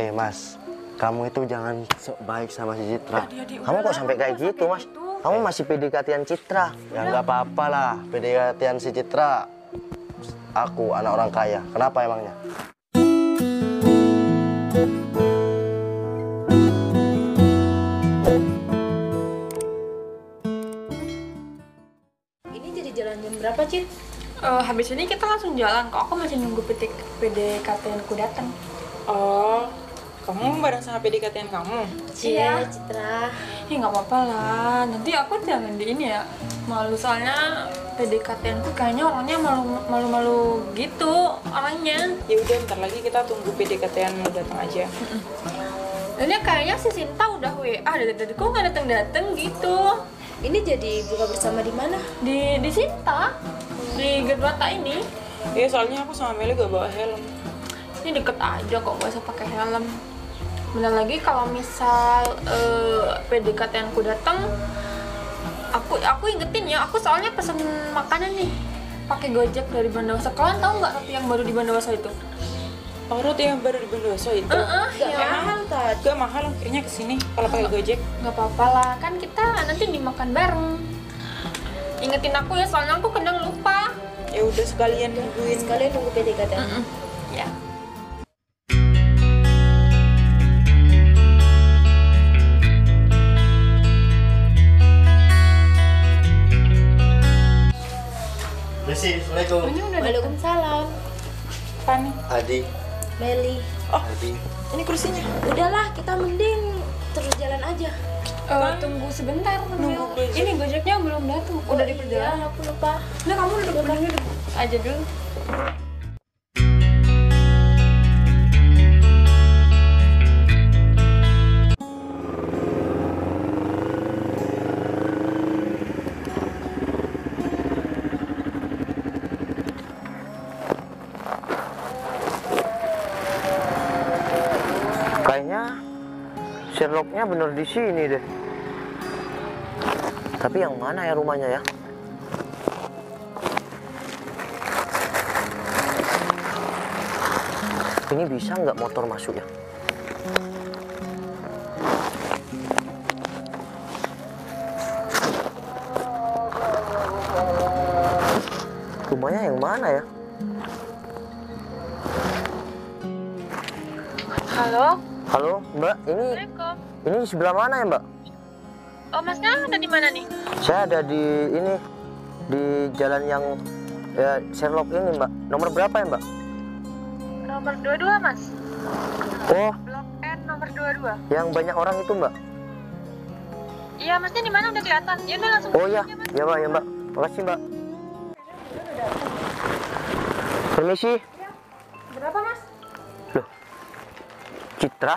Mas, kamu itu jangan sok baik sama si Citra. Kamu kok sampai kayak gitu, Mas? Kamu masih PDKT-an Citra. Ya nggak apa-apa lah, PDKT-an si Citra. Aku anak orang kaya, kenapa emangnya? Ini jadi jalan jam berapa, Cit? Habis ini kita langsung jalan kok. Aku masih nunggu PDKT-ku datang. Oh, kamu bareng sama PDKT-an kamu? Iya, Citra. Ya nggak apa-apa lah. Nanti aku jangan di ini ya. Malu soalnya PDKT-ku kayaknya orangnya malu-malu gitu orangnya. Ya udah, ntar lagi kita tunggu PDKT-an datang aja. Ini kayaknya si Sinta udah WA dari tadi kok nggak datang gitu. Ini jadi buka bersama di mana? Di Sinta di Gerwata ini. Iya, soalnya aku sama Meli gak bawa helm. Ini deket aja kok, gak usah pakai helm. Bener lagi kalau misal PDKT-ku datang, aku ingetin ya, aku soalnya pesen makanan nih pakai Gojek dari Bandawasa. Kalian tahu nggak roti yang baru di Bandawasa itu? Oh, roti yang baru di Bondowoso itu? Gak Ya. mahal, Tat. Gak mahal, kayaknya kesini kalau pakai Gojek. Nggak apa-apa lah, kan kita nanti dimakan bareng. Ingetin aku ya, soalnya aku kadang lupa. Ya udah, sekalian nungguin. Sekalian nunggu PDKT. Ya. Desi, Assalamualaikum. Ini udah datang. Waalaikumsalam. Apa nih? Adi, Meli. Adi. Ini kursinya. Udahlah, kita mending terus jalan aja. Tunggu sebentar. Nunggu Gojek. Ini Gojeknya belum datang. Udah di perjalanan. Iya, aku lupa. Nah, kamu duduk aja dulu. Kayaknya Sherlocknya bener di sini deh. Tapi yang mana ya rumahnya ya? Ini bisa nggak motor masuk ya? Rumahnya yang mana ya? Halo. Halo, Mbak. Assalamualaikum. Ini di sebelah mana ya, Mbak? Oh, Masnya ada di mana nih? Saya ada di ini di jalan yang ya, Sherlock ini, Mbak. Nomor berapa ya, Mbak? Nomor 22, Mas. Oh, Blok N nomor 22. yang banyak orang itu, Mbak. Iya, Masnya di mana udah kelihatan. Ya udah langsung. Oh ya, aja, Mas. ya Mbak, ya Mbak. Makasih, Mbak. Permisi. Berapa, Mas? Loh, Citra?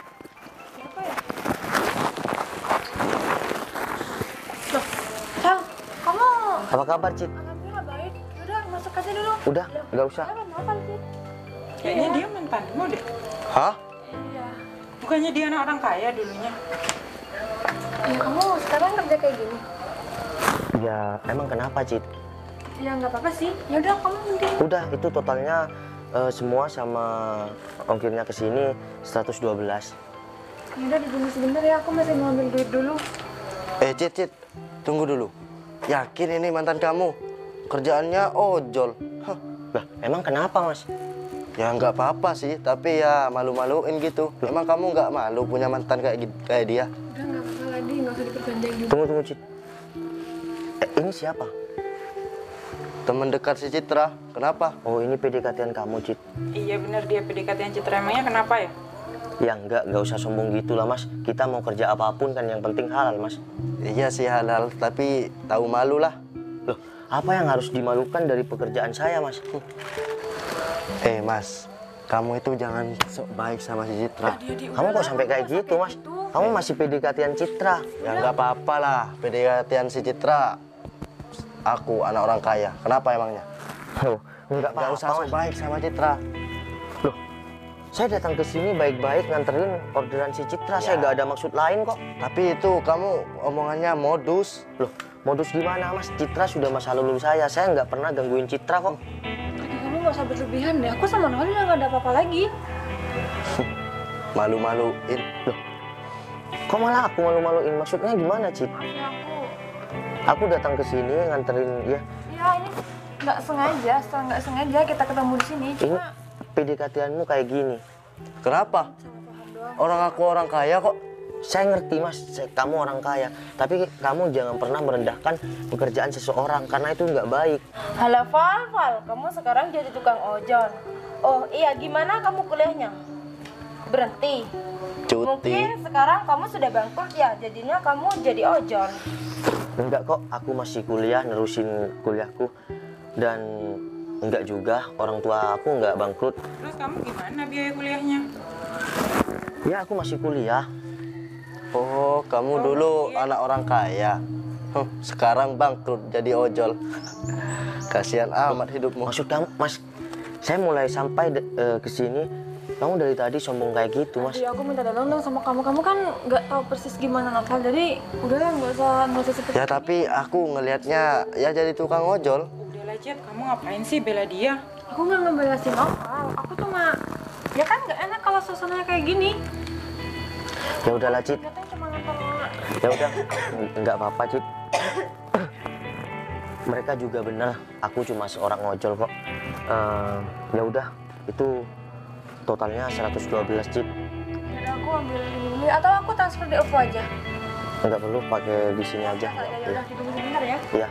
Sal, kamu Apa kabar, Cit? alhamdulillah baik. Udah masuk aja dulu. Udah, nggak usah. Apa sih? Kayaknya dia mantanmu deh. Hah? Iya. Bukannya dia anak orang kaya dulunya? Ya kamu sekarang kerja kayak gini. Ya, emang kenapa, Cit? Ya nggak apa-apa sih. Ya udah kamu mending. Udah, itu totalnya semua sama ongkirnya ke sini 112. Ya udah ditunggu sebentar ya, aku masih mau ambil duit dulu. Cit, tunggu dulu. Yakin ini mantan kamu? Kerjaannya ojol. Hah. Lah, emang kenapa, Mas? Ya nggak apa-apa sih, tapi ya malu-maluin gitu. Emang kamu nggak malu punya mantan kayak dia? Udah nggak apa-apa lagi, nggak usah diperpanjang dulu. Tunggu, Cit. Ini siapa? Teman dekat si Citra. Kenapa? Oh, ini PDKT-an kamu, Cit. Iya bener, dia PDKT-an Citra. Emangnya kenapa ya? Ya nggak usah sombong gitu lah, Mas. Kita mau kerja apapun kan yang penting halal, Mas. Iya sih halal, tapi tahu malu lah. Loh, apa yang harus dimalukan dari pekerjaan saya, Mas? Mas, kamu itu jangan sok baik sama si Citra. Kamu kok sampai kayak gitu, Mas? Kamu masih PDKT-an Citra. Ya nggak apa-apa lah, PDKT-an si Citra. Aku anak orang kaya, kenapa emangnya? Loh, nggak Nggak apa-apa, usah sok Mas. baik sama Citra. Loh, saya datang ke sini baik-baik nganterin orderan si Citra. Saya nggak ada maksud lain kok. Tapi itu kamu omongannya modus. Loh, modus gimana, Mas? Citra sudah masa lalu saya. Saya nggak pernah gangguin Citra kok. Tadi kamu nggak usah berlebihan deh. Aku sama Noli nggak ada apa-apa lagi. malu-maluin. Loh, kok malah aku malu-maluin? Maksudnya gimana, Cid? Maaf ya aku. Aku datang ke sini nganterin ya. Ya ini nggak sengaja kita ketemu di sini. Ini Cuma PDKT-anmu kayak gini. Kenapa? Orang aku orang kaya kok. Saya ngerti mas, kamu orang kaya. Tapi kamu jangan pernah merendahkan pekerjaan seseorang karena itu nggak baik. Halo Val, kamu sekarang jadi tukang ojol. Oh iya, gimana kamu kuliahnya? Berhenti? Cuti. Mungkin sekarang kamu sudah bangkrut ya, jadinya kamu jadi ojol. Enggak kok, aku masih kuliah, nerusin kuliahku. Dan enggak juga, orang tua aku nggak bangkrut. Terus kamu gimana biaya kuliahnya? Ya aku masih kuliah. Oh, kamu dulu anak orang kaya. Sekarang bangkrut jadi ojol. Kasihan amat hidupmu. Maksud kamu, mas, saya mulai sampai ke sini, kamu dari tadi sombong kayak gitu, mas. Jadi aku minta tolong dong sama kamu. Kamu kan nggak tahu persis gimana Novel. Jadi udahlah nggak usah seperti Ya tapi aku ngelihatnya ya jadi tukang ojol. Udahlah Cid, kamu ngapain sih bela dia? Aku nggak ngebelasin Novel. Aku cuma ya kan nggak enak kalau suasananya kayak gini. Ya udahlah, Cid. Katanya cuma nonton. Ya udah, nggak apa-apa, Cid. Mereka juga bener, aku cuma seorang ojol kok. Ya udah, itu totalnya 112, Cid. Jadi aku ambil ini atau aku transfer di OVO aja. Nggak perlu pakai di sini aja. Ya udah ditunggu sebentar ya. Iya.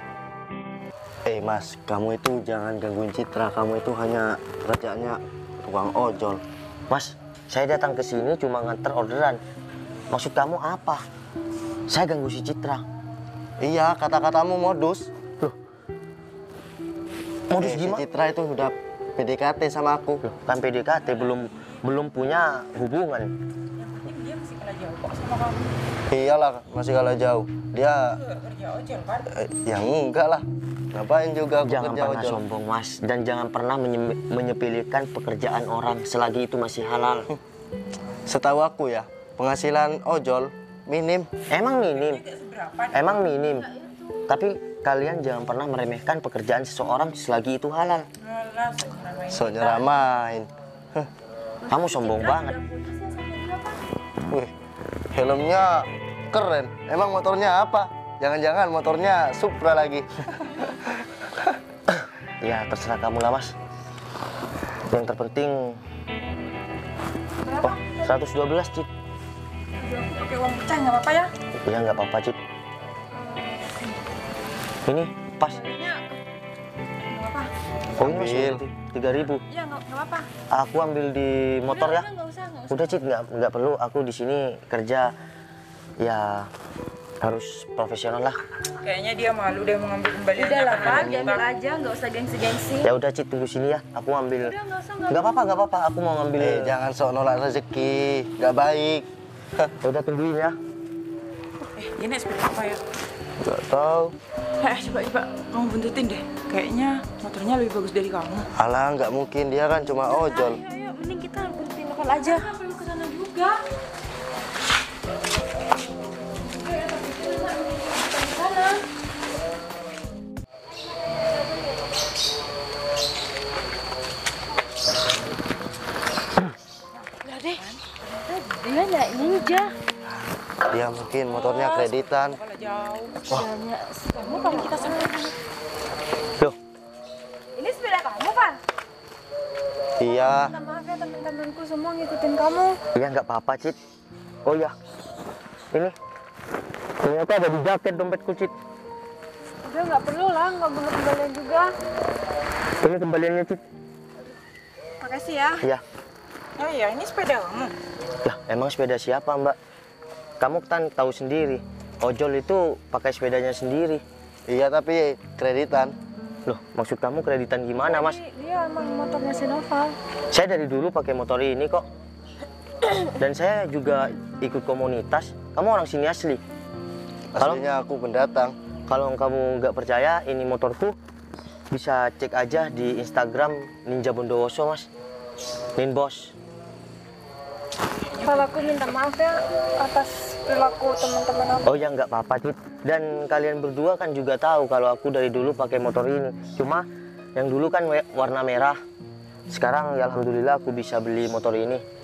Mas, kamu itu jangan gangguin Citra. Kamu itu hanya kerjaannya tukang ojol. Mas, saya datang ke sini cuma nganter orderan. Maksud kamu apa? Saya ganggu si Citra. Iya, kata-katamu modus. Modus Si gimana? Citra itu udah PDKT sama aku. Loh, kan PDKT belum punya hubungan. Yang penting dia masih kalah jauh kok sama kamu. Iyalah, masih kalah jauh. Dia Kerja ojol kan? ya enggak lah. Ngapain juga aku Jangan kerja pernah ojol. sombong, Mas, dan jangan pernah menyepelekan pekerjaan orang selagi itu masih halal. Setahu aku ya, penghasilan ojol minim. Emang minim. Tidak seberapa. Emang minim. Tapi kalian jangan pernah meremehkan pekerjaan seseorang selagi itu halal. Alah, sebenarnya main. So nyeramain. Kamu sombong banget. Wih, helmnya keren. Emang motornya apa? Jangan-jangan motornya Supra lagi. Ya terserah kamu lah, Mas. Yang terpenting Berapa? 112, Cid. Aku pakai uang pecah nggak apa-apa ya? Ya nggak apa-apa, Cid. Ini pas. Baliknya nggak apa. Oh ini masih Ambil. 3.000. Iya nggak apa. Aku ambil di motor ya. Nggak usah. Udah, Cid, nggak perlu. Aku di sini kerja ya harus profesional lah. Kayaknya dia malu deh mau ngambil kembaliannya. Udah lah karena Val, dia diambil minta. aja, nggak usah gengsi-gengsi. Ya udah, Cid, tunggu sini ya. Aku ambil. Udah nggak usah. Nggak apa-apa. Aku mau ngambil. Jangan sok nolak rezeki. Nggak baik. Ya udah, tungguin ya. Ini sepeda apa ya? Nggak tahu. Coba kamu buntutin deh. Kayaknya motornya lebih bagus dari kamu. Alah, nggak mungkin. Dia kan cuma ojol. Ayo, mending kita berhenti Novel aja. Nggak perlu ke sana juga. Dia nggak ninja. Dia mungkin motornya kreditan. Kalau jauh. Kamu kalau kita sama. Loh, Ini sepeda kamu Val? Iya. Minta maaf ya teman-temanku semua ngikutin kamu. ya nggak apa-apa, Cid. Oh ya, ini ternyata ada di jaket dompetku, Cid. Udah nggak perlu lah, nggak perlu kembalian juga. Ini kembaliannya, Cid. Makasih ya. Ya. Oh iya, ini sepeda kamu. Lah, emang sepeda siapa, Mbak? Kamu kan tahu sendiri, ojol itu pakai sepedanya sendiri. Iya, tapi kreditan. Loh, maksud kamu kreditan gimana, Mas? Dia emang motornya si Noval. Saya dari dulu pakai motor ini kok. Dan saya juga ikut komunitas. Kamu orang sini asli. Aslinya aku pendatang. Kalau kamu nggak percaya, ini motorku, bisa cek aja di Instagram Ninja Bondowoso, Mas. Ninbos. Kalau aku minta maaf ya atas perilaku teman-teman aku. Oh ya nggak apa-apa, Cid. Dan kalian berdua kan juga tahu kalau aku dari dulu pakai motor ini. Cuma yang dulu kan warna merah. Sekarang ya alhamdulillah aku bisa beli motor ini.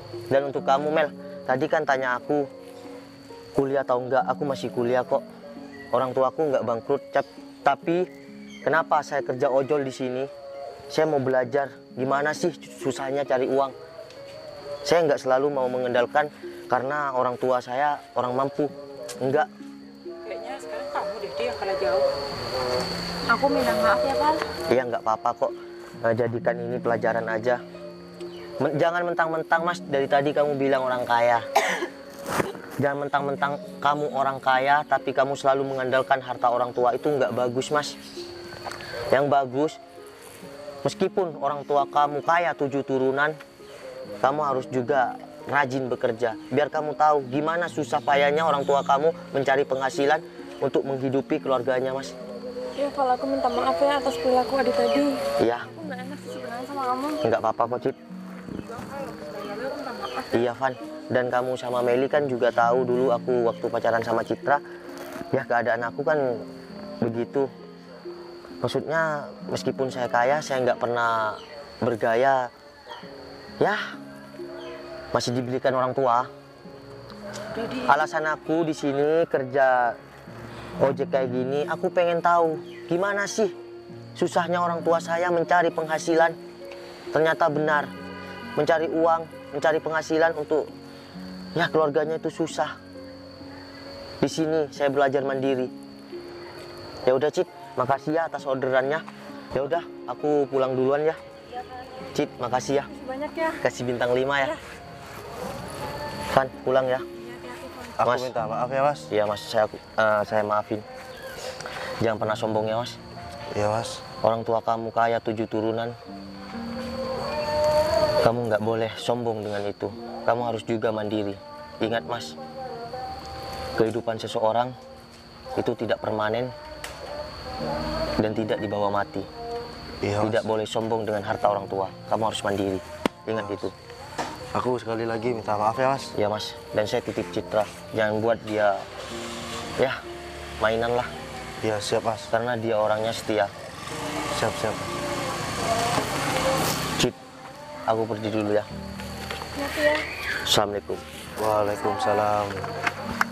Dan untuk kamu Mel, tadi kan tanya aku kuliah atau enggak, aku masih kuliah kok. Orang tuaku enggak bangkrut, tapi kenapa saya kerja ojol di sini? Saya mau belajar gimana sih susahnya cari uang. Saya enggak selalu mau mengandalkan karena orang tua saya orang mampu. Enggak. Kayaknya sekarang kamu deh dia kalah jauh. Aku minta maaf ya, Val. Iya enggak apa-apa kok. Jadikan ini pelajaran aja. Jangan mentang-mentang Mas, dari tadi kamu bilang orang kaya. Jangan mentang-mentang kamu orang kaya tapi kamu selalu mengandalkan harta orang tua, itu enggak bagus Mas. Yang bagus, meskipun orang tua kamu kaya 7 turunan, kamu harus juga rajin bekerja. Biar kamu tahu gimana susah payahnya orang tua kamu mencari penghasilan untuk menghidupi keluarganya Mas. Ya Val, aku minta maaf ya atas perilaku adik tadi. Iya, Aku nggak enak sih sebenarnya sama kamu. enggak apa-apa kok Cit. Iya Van, dan kamu sama Meli kan juga tahu dulu aku waktu pacaran sama Citra, ya keadaan aku kan begitu. Maksudnya meskipun saya kaya, saya nggak pernah bergaya. Ya, masih dibelikan orang tua. Alasan aku di sini kerja ojek kayak gini, aku pengen tahu gimana sih susahnya orang tua saya mencari penghasilan. Ternyata benar, mencari uang, mencari penghasilan untuk ya keluarganya itu susah. Di sini saya belajar mandiri. Ya udah Cit, makasih ya atas orderannya. Ya udah, aku pulang duluan ya. Cit, makasih ya. Banyak ya. Kasih bintang 5 ya. Van, pulang ya. Aku Mas. minta maaf ya Mas. Iya Mas, saya maafin. Jangan pernah sombong ya Mas. Iya Mas. Orang tua kamu kaya 7 turunan. Kamu nggak boleh sombong dengan itu. Kamu harus juga mandiri. Ingat Mas, kehidupan seseorang itu tidak permanen dan tidak dibawa mati. Iya Mas. Tidak boleh sombong dengan harta orang tua. Kamu harus mandiri. Ingat itu. Aku sekali lagi minta maaf ya Mas. Ya Mas, dan saya titip Citra. Jangan buat dia ya mainan lah, Iya siap Mas. karena dia orangnya setia. Siap. Cit, aku pergi dulu ya. Maaf ya. Assalamualaikum. Waalaikumsalam.